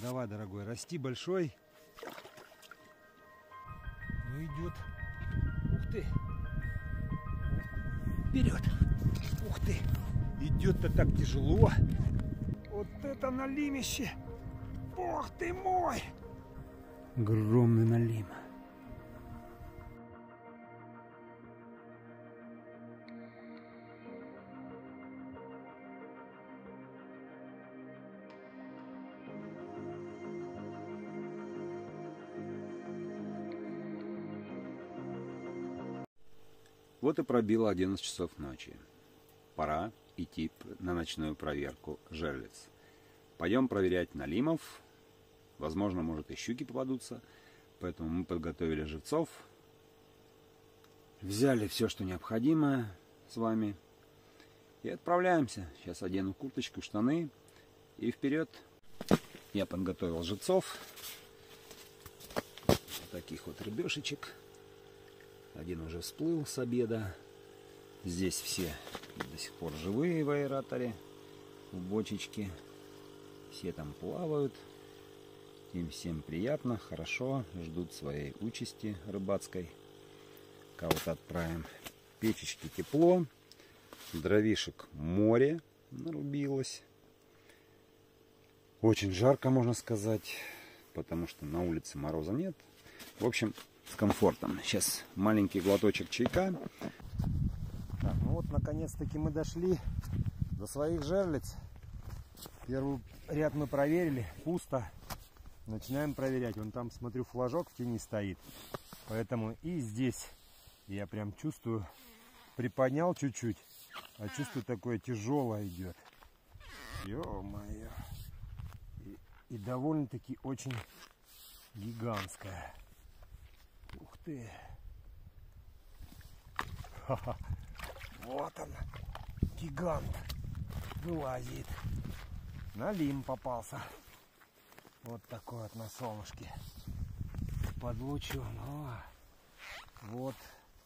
Давай, дорогой, расти большой. Ну идет. Ух ты. Вперед. Ух ты. Идет-то так тяжело. Вот это налимище. Ох ты мой. Огромный налим. Вот и пробило 11 часов ночи. Пора идти на ночную проверку жерлиц. Пойдем проверять налимов. Возможно, может и щуки попадутся. Поэтому мы подготовили живцов. Взяли все, что необходимо с вами. И отправляемся. Сейчас одену курточку, штаны. И вперед. Я подготовил живцов. Таких вот рыбешечек. Один уже всплыл с обеда. Здесь все до сих пор живые в аэраторе, в бочечке. Все там плавают. Им всем приятно, хорошо, ждут своей участи рыбацкой. Кого-то отправим. Печечки тепло. Дровишек море нарубилось. Очень жарко, можно сказать, потому что на улице мороза нет. В общем, с комфортом. Сейчас маленький глоточек чайка. Так, ну вот наконец-таки мы дошли до своих жерлиц. Первый ряд мы проверили, пусто. Начинаем проверять. Вон там, смотрю, флажок в тени стоит. Поэтому и здесь я прям чувствую, приподнял чуть-чуть, а чувствую, такое тяжелое идет. Ё-моё. И довольно-таки очень гигантская. Ух ты! Ха-ха. Вот он, гигант, вылазит. Налим попался. Вот такой вот на солнышке. Под лучом. О, вот.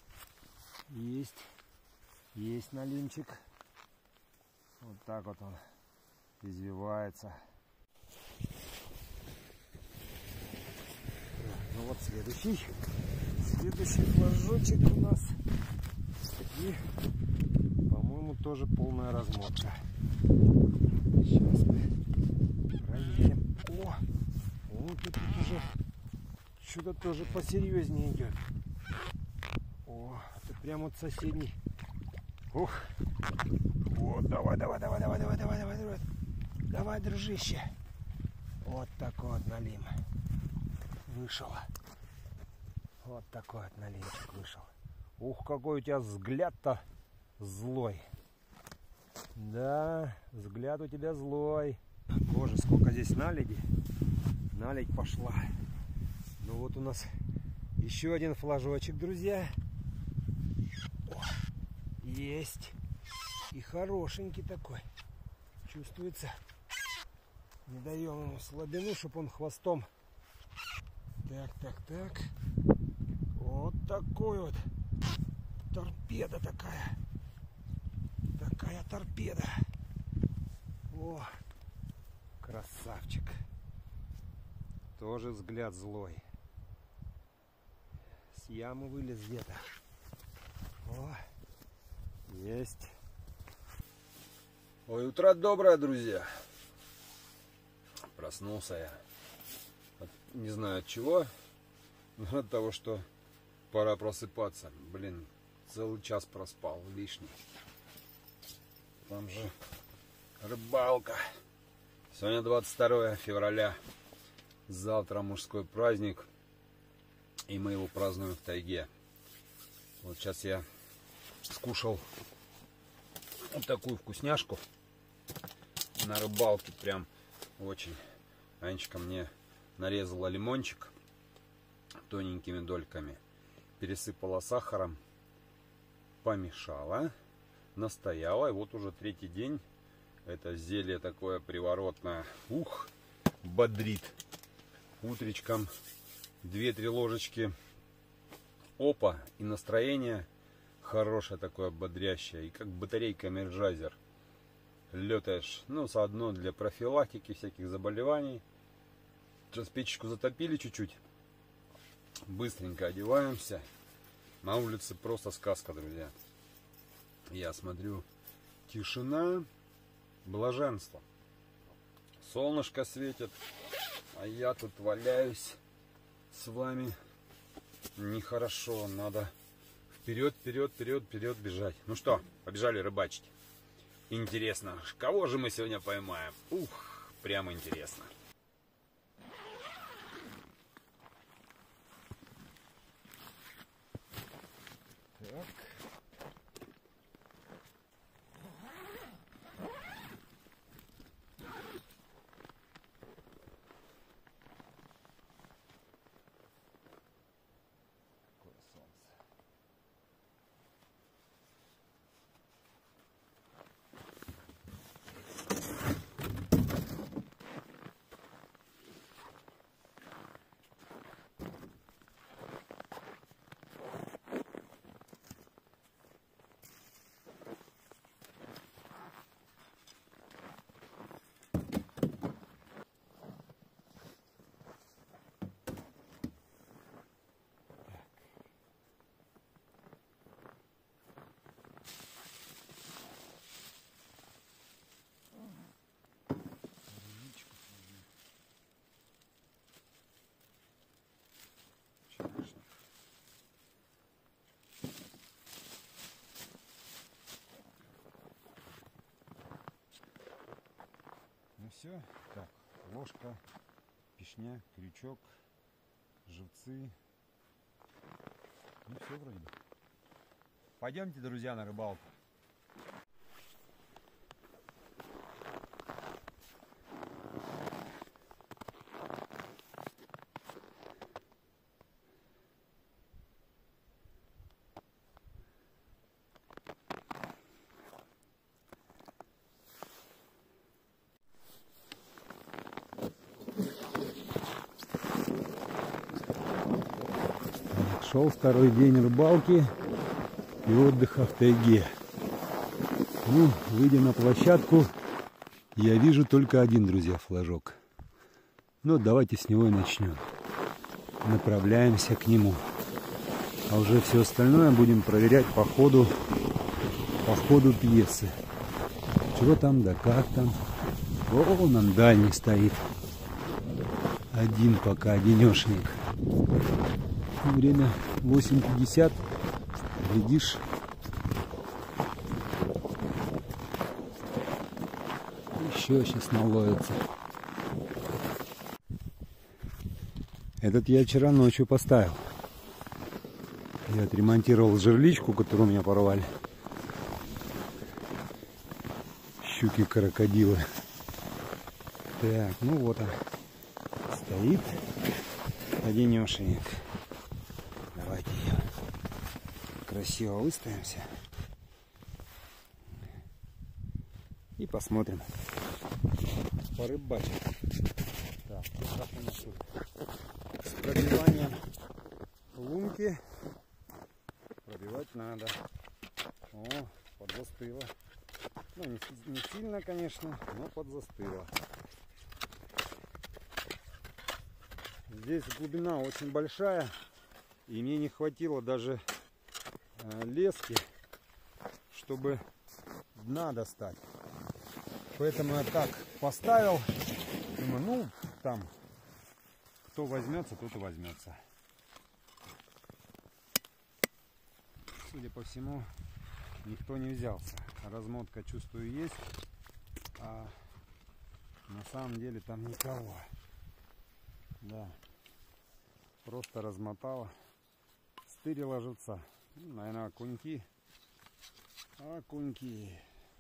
Есть налимчик. Вот так вот он извивается. Ну вот следующий флажочек у нас. И, по-моему, тоже полная размотка. Сейчас мы проверим. О, вот тут уже что-то тоже посерьезнее идет. О, это прям вот соседний. Ух. Вот, давай. Давай, дружище. Вот такой вот налим вышел. Вот такой вот налимчик вышел. Ух, какой у тебя взгляд-то злой. Да, взгляд у тебя злой. Боже, сколько здесь наледи. Наледь пошла. Ну вот у нас еще один флажочек, друзья. О, есть. И хорошенький такой. Чувствуется. Не даем ему слабину, чтобы он хвостом. Так. Вот такой вот. Торпеда такая. Такая торпеда. О, красавчик. Тоже взгляд злой. С ямы вылез где-то. О, есть. Ой, утро доброе, друзья. Проснулся я. Не знаю от чего. Но от того, что пора просыпаться. Блин, целый час проспал лишний. Там же рыбалка. Сегодня 22 февраля. Завтра мужской праздник. И мы его празднуем в тайге. Вот сейчас я скушал вот такую вкусняшку. На рыбалке прям очень. Анечка мне нарезала лимончик тоненькими дольками. Пересыпала сахаром. Помешала. Настояла. И вот уже третий день. Это зелье такое приворотное. Ух, бодрит. Утречком 2-3 ложечки. Опа. И настроение хорошее такое, бодрящее. И как батарейка Энерджайзер. Летаешь. Ну, заодно для профилактики всяких заболеваний. Сейчас печечку затопили чуть-чуть. Быстренько одеваемся. На улице просто сказка, друзья. Я смотрю, тишина, блаженство. Солнышко светит, а я тут валяюсь с вами. Нехорошо, надо вперед, вперед, вперед, вперед бежать. Ну что, побежали рыбачить. Интересно, кого же мы сегодня поймаем? Ух, прямо интересно. Так. Какое солнце. Ну все, так, ложка, пешня, крючок, живцы. Ну все вроде бы. Пойдемте, друзья, на рыбалку. Шел второй день рыбалки и отдыха в тайге. Ну, выйдя на площадку, я вижу только один, друзья, флажок. Ну, давайте с него и начнем. Направляемся к нему. А уже все остальное будем проверять по ходу пьесы. Чего там, да как там. О, нам дальний стоит. Один пока, одинешник. Время 8:50. Глядишь, еще сейчас наловится. Этот я вчера ночью поставил. Я отремонтировал жерличку, которую у меня порвали. Щуки-крокодилы. Так, ну вот он. Стоит одинешенек. Давайте ее красиво выставимся. И посмотрим. Порыбачим. Так, как у нас тут с пробиванием лунки. Пробивать надо. О, подзастыло. Ну, не сильно, конечно, но подзастыло. Здесь глубина очень большая. И мне не хватило даже лески, чтобы дна достать. Поэтому я так поставил. Думаю, ну, там, кто возьмется, тот и возьмется. Судя по всему, никто не взялся. Размотка, чувствую, есть. А на самом деле там никого. Да. Просто размотала. Стырила живца. Ну, наверное, окуньки. Окуньки.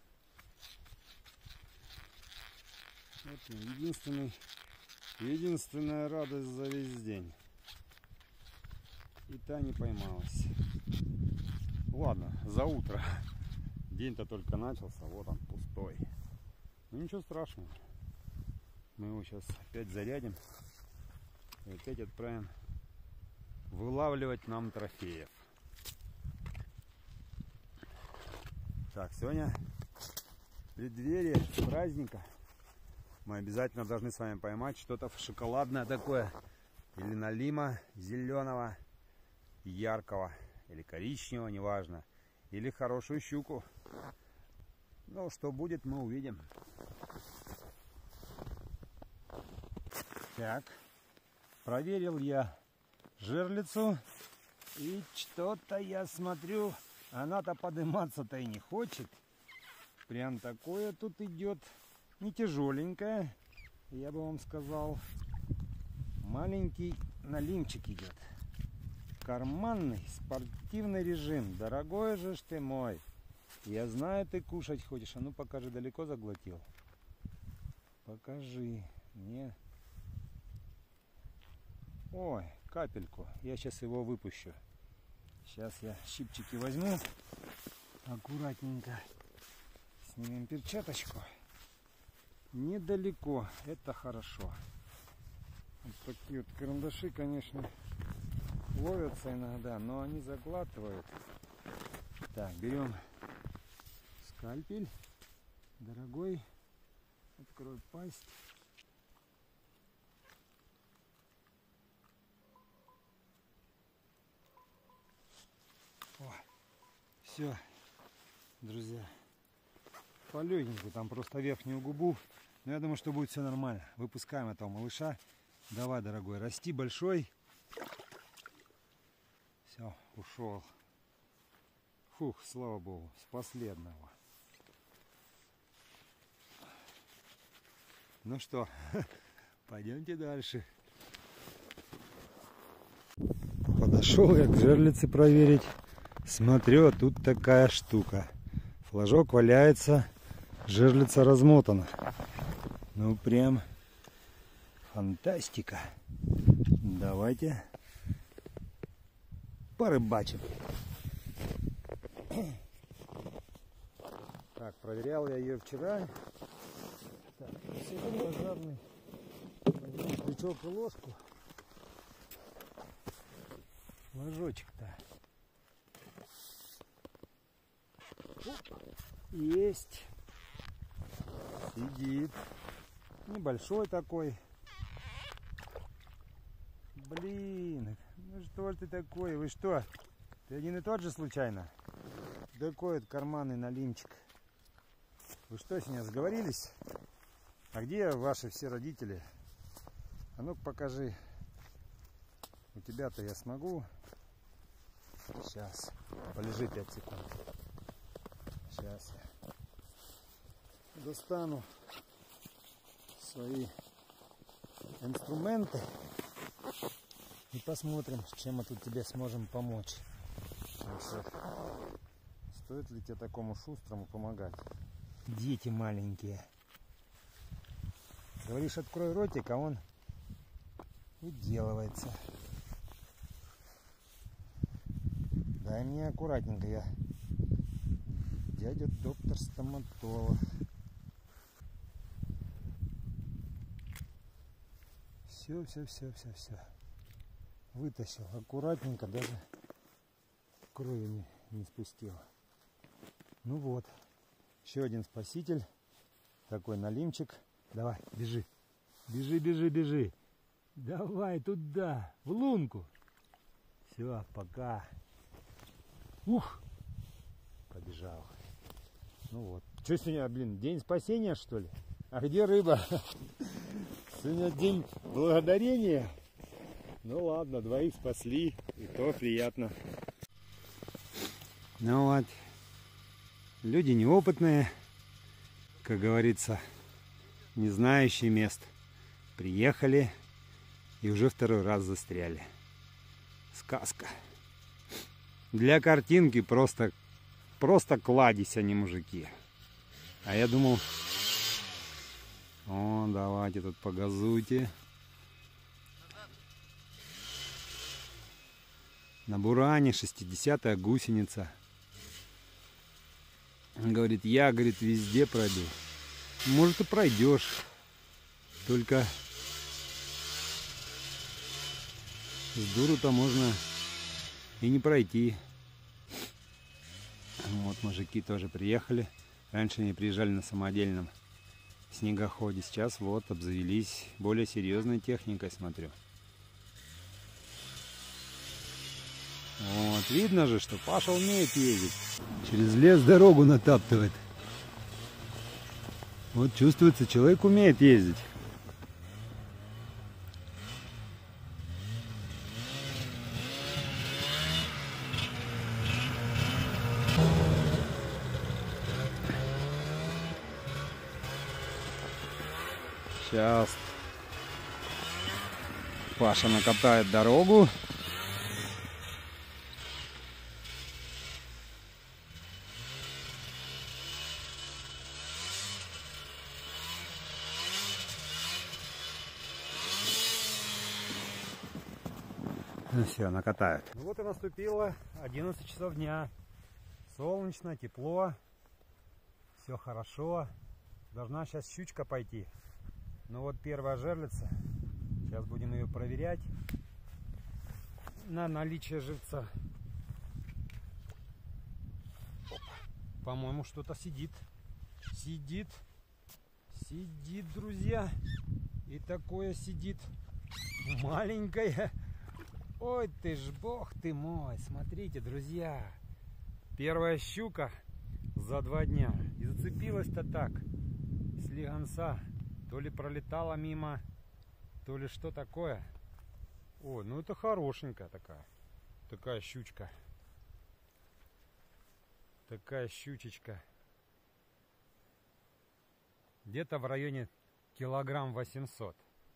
Вот единственная радость за весь день. И та не поймалась. Ладно, за утро. День-то только начался, вот он пустой. Ну ничего страшного. Мы его сейчас опять зарядим. И опять отправим вылавливать нам трофеев. Так, сегодня в преддверии праздника мы обязательно должны с вами поймать что-то шоколадное такое. Или налима зеленого, яркого, или коричневого, неважно. Или хорошую щуку. Ну, что будет, мы увидим. Так, проверил я жерлицу. И что-то я смотрю, она-то подниматься-то и не хочет. Прям такое тут идет. Не тяжеленькое, я бы вам сказал. Маленький налимчик идет. Карманный спортивный режим. Дорогой же ж ты мой. Я знаю, ты кушать хочешь. А ну покажи, далеко заглотил. Покажи мне. Ой, капельку. Я сейчас его выпущу. Сейчас я щипчики возьму. Аккуратненько. Снимем перчаточку. Недалеко. Это хорошо. Вот такие вот карандаши, конечно, ловятся иногда, но они заглатывают. Так, берем скальпель. Дорогой, открой пасть. О, все, друзья, полегенько, там просто верхнюю губу. Но я думаю, что будет все нормально. Выпускаем этого малыша. Давай, дорогой, расти большой. Все, ушел. Фух, слава богу, с последнего. Ну что, пойдемте дальше. Подошел я к жерлице проверить. Смотрю, а тут такая штука. Флажок валяется, жерлица размотана. Ну прям фантастика. Давайте порыбачим. Так, проверял я ее вчера. Так, сегодня пожарный. Возьмем крючок и ложку. Ложочек-то. Есть. Сидит. Небольшой такой. Блин, ну что ж ты такой? Вы что? Ты один и тот же случайно? Такой вот карманный налимчик. Вы что, с ней сговорились? А где ваши все родители? А ну-ка покажи. У тебя-то я смогу. Сейчас. Полежи 5 секунд. Сейчас я достану свои инструменты и посмотрим, чем мы тут тебе сможем помочь. Стоит ли тебе такому шустрому помогать? Дети маленькие. Говоришь, открой ротик, а он уделывается. Дай мне аккуратненько, я дядя доктор-стоматолог. Все. Вытащил аккуратненько, даже крови не спустил. Ну вот, еще один спаситель. Такой налимчик. Давай, бежи. Бежи. Давай туда, в лунку. Все, пока. Ух, побежал. Ну вот. Что сегодня, блин, день спасения, что ли? А где рыба? Сегодня день благодарения. Ну ладно, двоих спасли, и то приятно. Ну вот, люди неопытные, как говорится, не знающие мест. Приехали и уже второй раз застряли. Сказка. Для картинки просто кладезь, а не мужики. А я думал, о, давайте тут погазуйте. На буране 60-я гусеница. Он говорит, я, говорит, везде пройду. Может, и пройдешь. Только с дуру-то можно и не пройти. Вот мужики тоже приехали. Раньше они приезжали на самодельном. снегоходе. Сейчас вот обзавелись более серьезной техникой, смотрю. Вот, видно же, что Паша умеет ездить. Через лес дорогу натаптывает. Вот чувствуется, человек умеет ездить. Сейчас Паша накатает дорогу. Ну все, накатают. Ну вот и наступило 11 часов дня. Солнечно, тепло. Все хорошо. Должна сейчас щучка пойти. Ну вот первая жерлица. Сейчас будем ее проверять на наличие живца. По-моему, что-то сидит. Сидит. Сидит, друзья. И такое сидит. Маленькое. Ой, ты ж бог ты мой. Смотрите, друзья. Первая щука за 2 дня. И зацепилась-то так. С легонца. То ли пролетала мимо, то ли что такое. О, ну это хорошенькая такая. Такая щучка. Такая щучечка. Где-то в районе килограмм 800.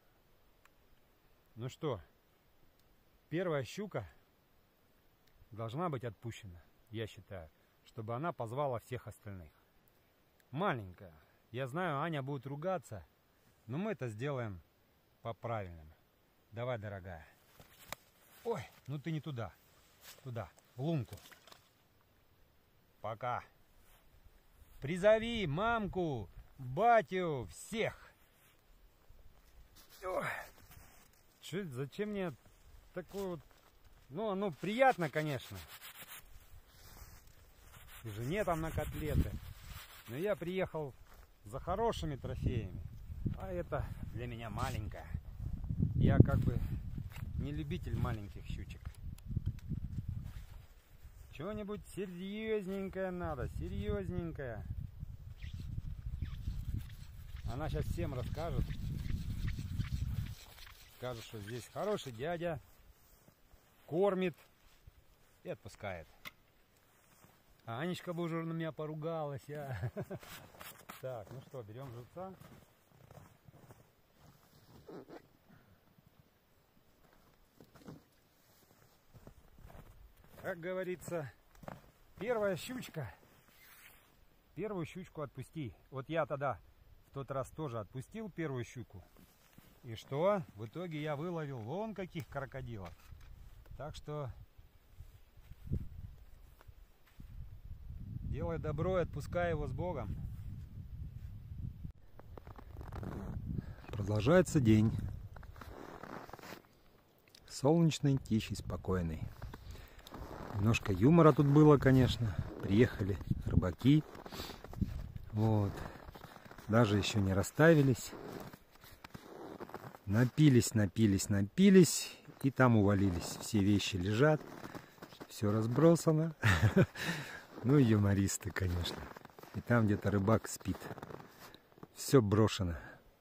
Ну что, первая щука должна быть отпущена, я считаю, чтобы она позвала всех остальных. Маленькая. Я знаю, Аня будет ругаться, но мы это сделаем по-правильному. Давай, дорогая. Ой, ну ты не туда. Туда, в лунку. Пока. Призови мамку, батю, всех. Ой. Зачем мне такое вот... Ну, оно приятно, конечно. И жене там на котлеты. Но я приехал за хорошими трофеями. А это для меня маленькая. Я как бы не любитель маленьких щучек. Чего-нибудь серьезненькое надо. Серьезненькое. Она сейчас всем расскажет. Скажет, что здесь хороший дядя. Кормит и отпускает. А Анечка бы уже на меня поругалась. Так, ну что, берем живца. Как говорится, первая щучка. Первую щучку отпусти. Вот я тогда в тот раз тоже отпустил первую щуку. И что? В итоге я выловил вон каких крокодилов. Так что делай добро и отпускай его с Богом. Продолжается день. Солнечный, тихий, спокойный. Немножко юмора тут было, конечно. Приехали рыбаки. Вот. Даже еще не расставились. Напились, напились, напились. И там увалились. Все вещи лежат. Все разбросано. Ну и юмористы, конечно. И там где-то рыбак спит. Все брошено.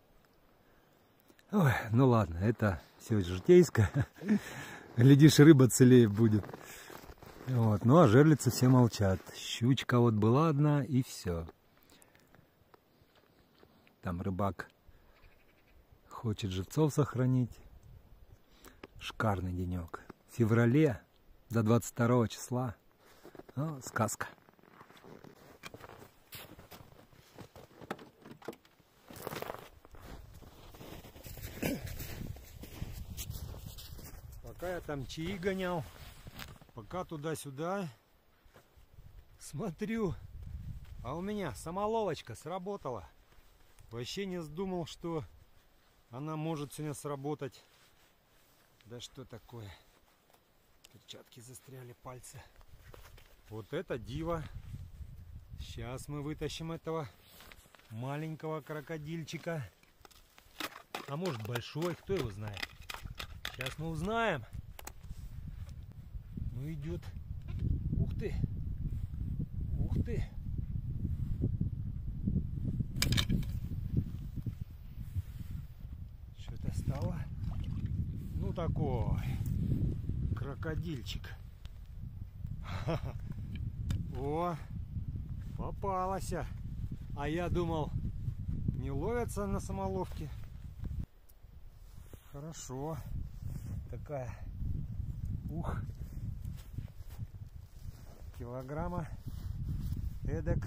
Ой, ну ладно, это все житейское. Глядишь, рыба целее будет. Вот. Ну а жерлицы все молчат. Щучка вот была одна и все. Там рыбак хочет живцов сохранить. Шикарный денек. В феврале до 22 числа. О, сказка. Пока я там чаи гонял, пока туда-сюда смотрю, а у меня самоловочка сработала. Вообще не думал, что она может сегодня сработать. Да что такое? Перчатки застряли, пальцы. Вот это диво. Сейчас мы вытащим этого маленького крокодильчика. А может большой, кто его знает. Сейчас мы узнаем. Ну идет. Ух ты. Ух ты. Что-то стало. Ну такой крокодильчик. О, попалась. А я думал, не ловятся на самоловке. Хорошо. Такая. Ух. Килограмма эдак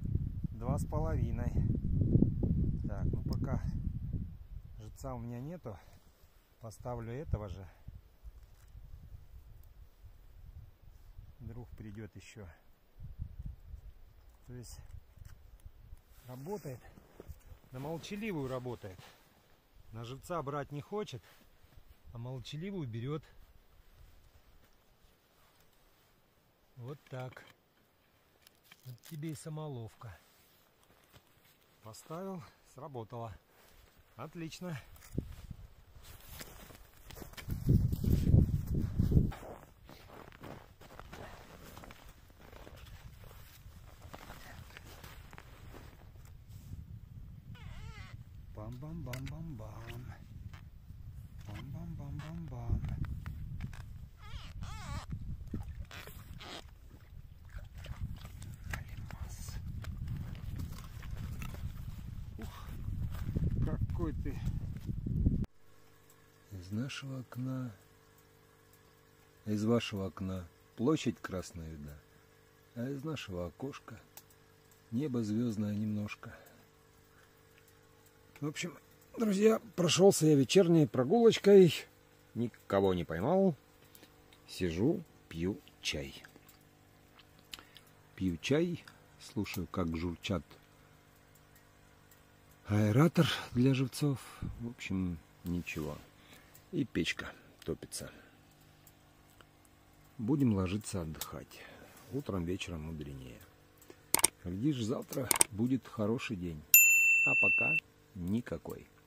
2,5. Так, ну пока живца у меня нету, поставлю этого же. Вдруг придет еще. То есть работает, на молчаливую работает. На живца брать не хочет, а молчаливую берет. Вот так. Вот тебе и самоловка. Поставил, сработало. Отлично. Бам-бам-бам-бам-бам. Бам-бам-бам-бам-бам. Ух, какой ты. Из нашего окна, из вашего окна площадь красная видна, а из нашего окошка небо звездное немножко. В общем, друзья, прошелся я вечерней прогулочкой, никого не поймал, сижу, пью чай. Пью чай, слушаю, как журчат аэратор для живцов. В общем, ничего. И печка топится. Будем ложиться отдыхать. Утром, вечером мудренее. Глядишь, завтра будет хороший день. А пока никакой.